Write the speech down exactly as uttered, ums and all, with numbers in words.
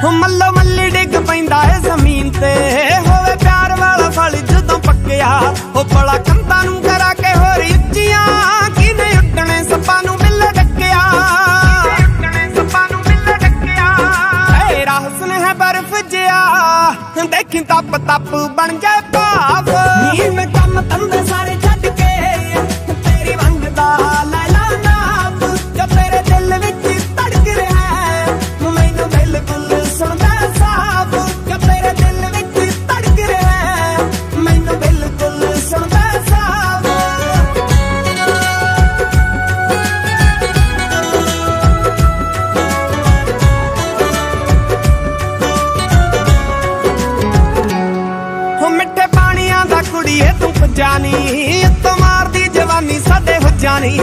मल्लो मल्ली डिग पैंदा है जमीन ते होवे प्यार वाला फल जदों पक्किया हो भला कंधां नूं करा के होर उच्चियां किने उड्डणे सप्पां नूं बिल डकिया उड्डणे सप्पां नूं बिल डकिया तेरा हुस्न है बर्फ जिया देखी तप तप बन जाए भाव नी मैं कम धंधे सारे छड्ड के तेरी वंग दा लैला नाप जो तेरे दिल विच धड़क रहा है मैनू बिल्कुल सुनदा साफ जो तेरे दिल विच धड़क रहा है मैनू बिल्कुल सुनदा साफ हो मिठे पानियां दा कुड़िए तू जानी तो मार दी जवानी साडे हो जानी।